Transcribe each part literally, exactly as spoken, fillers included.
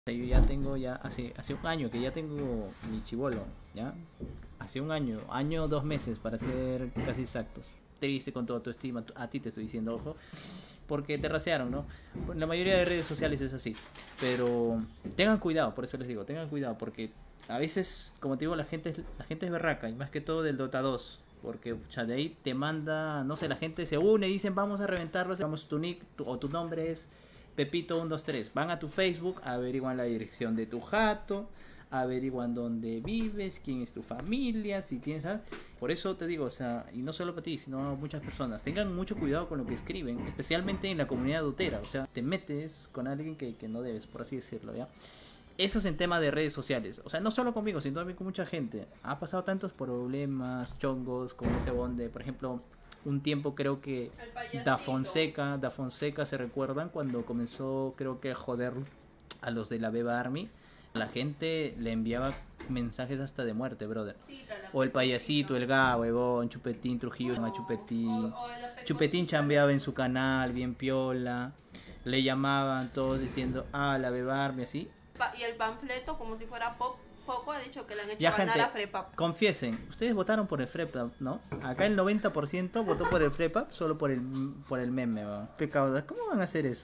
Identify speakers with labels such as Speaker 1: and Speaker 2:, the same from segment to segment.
Speaker 1: Yo ya tengo ya hace hace un año que ya tengo mi chivolo, ¿ya? Hace un año, año dos meses para ser casi exactos. Triste con toda tu estima, a ti te estoy diciendo, ojo, porque te rasearon, ¿no? La mayoría de redes sociales es así, pero tengan cuidado, por eso les digo, tengan cuidado, porque a veces, como te digo, la gente es, la gente es berraca, y más que todo del Dota dos, porque pucha, de ahí te manda, no sé, la gente se une y dicen vamos a reventarlos, vamos tu nick tu, o tu nombre es Pepito uno dos tres. Van a tu Facebook, averiguan la dirección de tu jato, averiguan dónde vives, quién es tu familia, si tienes... ¿sabes? Por eso te digo, o sea, y no solo para ti, sino a muchas personas, tengan mucho cuidado con lo que escriben, especialmente en la comunidad dotera, o sea, te metes con alguien que, que no debes, por así decirlo, ¿ya? Eso es en tema de redes sociales, o sea, no solo conmigo, sino también con mucha gente. Ha pasado tantos problemas, chongos, con ese bonde, por ejemplo, un tiempo creo que Da Fonseca, Da Fonseca se recuerdan cuando comenzó creo que a joder a los de la Beba Army. La gente le enviaba mensajes hasta de muerte, brother. O el payasito, el ga, huevón, Chupetín, Trujillo, llama Chupetín. Chupetín chambeaba en su canal, bien piola. Le llamaban todos diciendo, ah, la Beba Army, así.
Speaker 2: Y el panfleto, como si fuera pop, poco, ha dicho que le han hecho
Speaker 1: Ya,
Speaker 2: ganar
Speaker 1: gente,
Speaker 2: a Frepap.
Speaker 1: confiesen, ustedes votaron por el Frepap, ¿no? Acá el noventa por ciento votó por el Frepap solo por el, por el meme, ¿no? Pecado, ¿cómo van a hacer eso?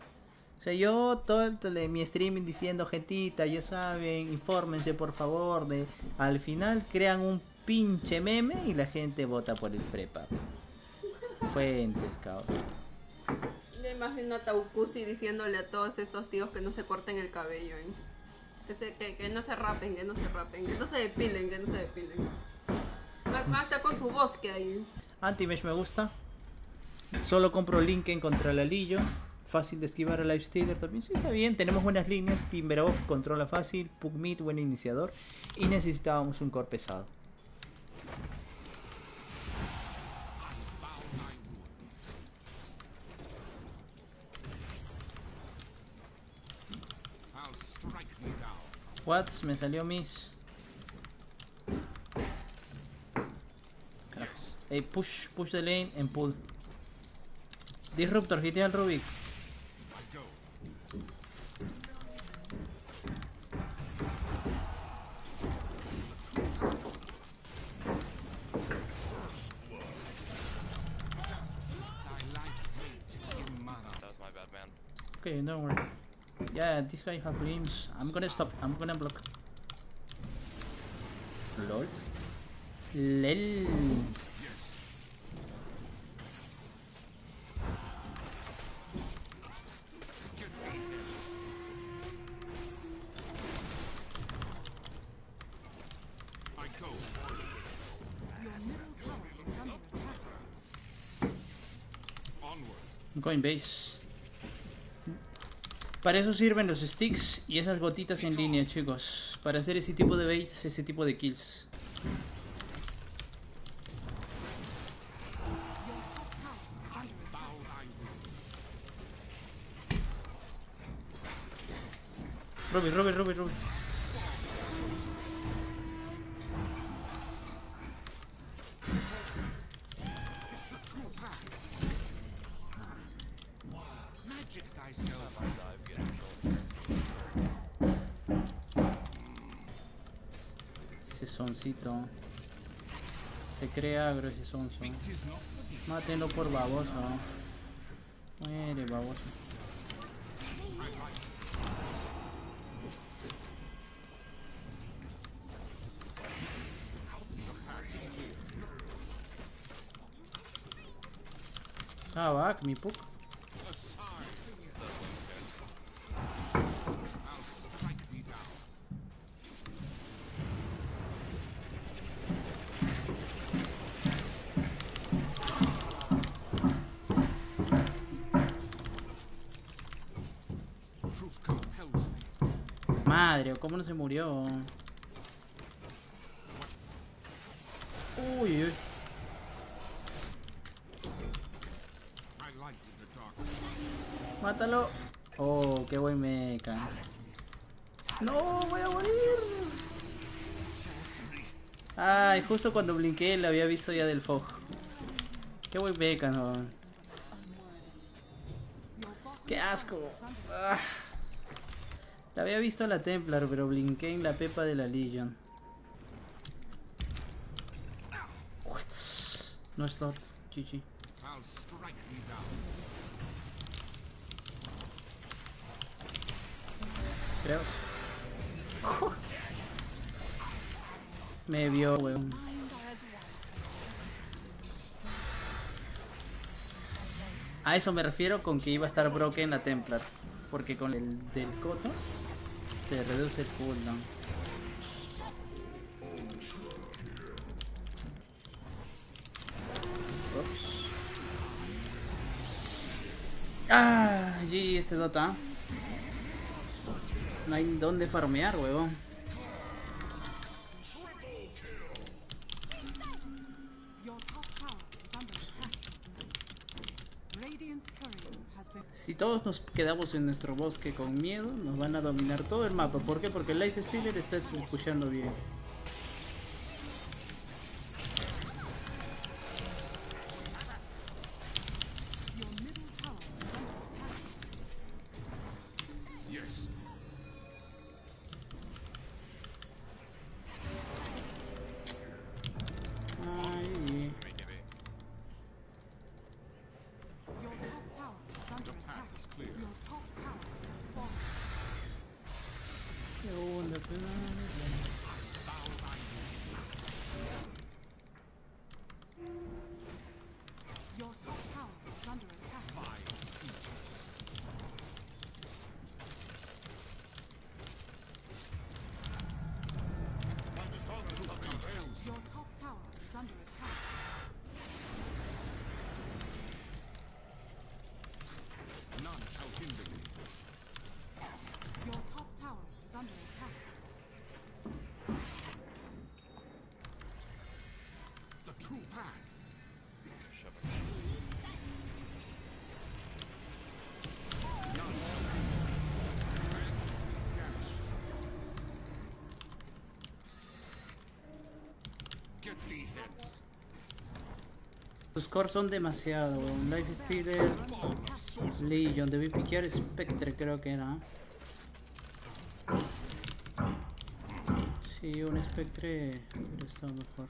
Speaker 1: O sea, yo todo el, mi streaming diciendo, gentita, ya saben, infórmense por favor, de al final crean un pinche meme y la gente vota por el Frepap. Fuentes, caos.
Speaker 2: Yo imagino a Taucusi diciéndole a todos estos tíos que no se corten el cabello, ¿eh? Que, se, que, que no se rapen, que no se rapen, que no se depilen, que no se depilen. Hasta con su bosque ahí.
Speaker 1: Anti-Mesh me gusta. Solo compro Linken contra la Lillo. Fácil de esquivar a Lifestealer también. Sí, está bien. Tenemos buenas líneas. Timberwolf controla fácil. Pugmeat, buen iniciador. Y necesitábamos un core pesado. Watts, me salió mis. Carajos. Hey, push, push the lane and pull. Disruptor, hitea al Rubik. Okay, don't worry. Yeah, this guy has limbs. I'm gonna stop. I'm gonna block. Lol. Lel. I'm going base. Para eso sirven los sticks y esas gotitas en línea, chicos. Para hacer ese tipo de baits, ese tipo de kills. Ruby, Ruby, Ruby, Ruby. Ese soncito. Se crea agro ese sonso. Mátenlo por baboso. Muere baboso. Ah, va, mi puck. Madre, ¿cómo no se murió? Uy, uy. Mátalo. Oh, qué buen mecha. No, voy a morir. Ay, justo cuando blinqué la había visto ya del fog. Qué buen mecha, no. Qué asco. Ah. La había visto la Templar, pero blinqué en la pepa de la Legion. No slot, G G. Creo. Me vio, weón. A eso me refiero con que iba a estar broken la Templar. Porque con el del Coto se reduce el cooldown. Ups. Ah, G este Dota. No hay dónde farmear, huevón. Si todos nos quedamos en nuestro bosque con miedo, nos van a dominar todo el mapa. ¿Por qué? Porque el Lifestealer está pushando bien. Sus cores son demasiado, weón. Lifestealer, Legion, debí piquear Spectre, creo que era. Sí, un Spectre hubiera estado mejor.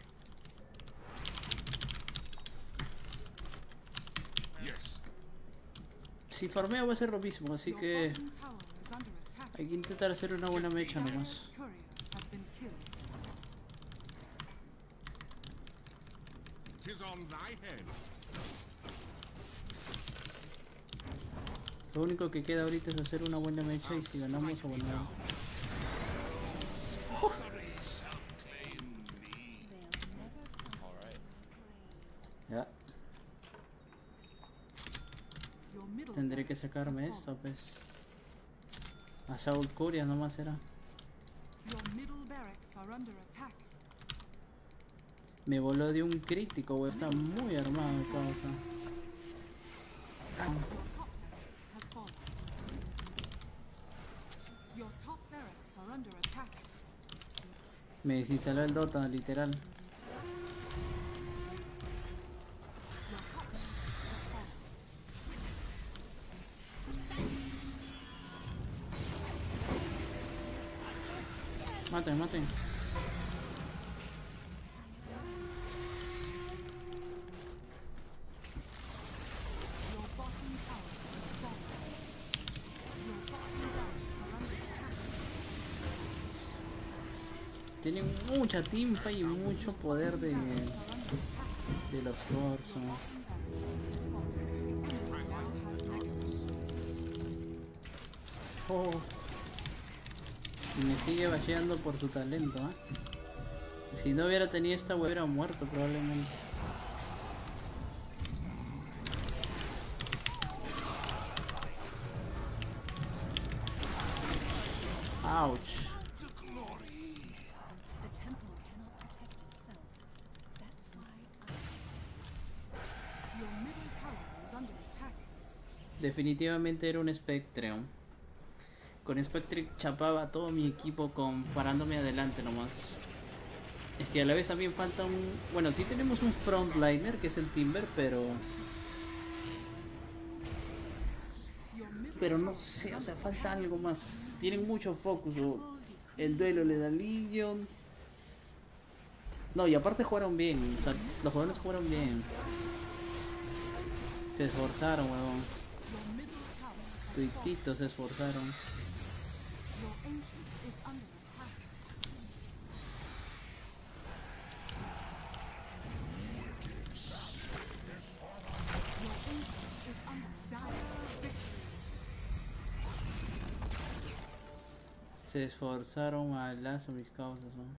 Speaker 1: Si farmeo va a ser lo mismo, así que hay que intentar hacer una buena mecha nomás. Lo único que queda ahorita es hacer una buena mecha y si ganamos o ganamos. Uf. Ya. Tendré que sacarme esto, pues. Assault Curia nomás será. Me voló de un crítico, wey. Está muy armado el causa. Me desinstaló el Dota, literal. Maten, maten. Tienen mucha teamfight y mucho poder de, de los Corsos. Oh. Y me sigue basheando por su talento, ¿eh? Si no hubiera tenido esta hubiera muerto probablemente. Ouch. Definitivamente era un Spectre. Con Spectre chapaba a todo mi equipo con parándome adelante nomás. Es que a la vez también falta un... Bueno, sí tenemos un frontliner que es el Timber, pero... pero no sé, o sea, falta algo más. Tienen mucho focus. O el duelo le da Legion. No, y aparte jugaron bien. O sea, los jugadores jugaron bien. Se esforzaron, huevón. Tuititos se esforzaron. Se esforzaron a las mis causas, ¿no?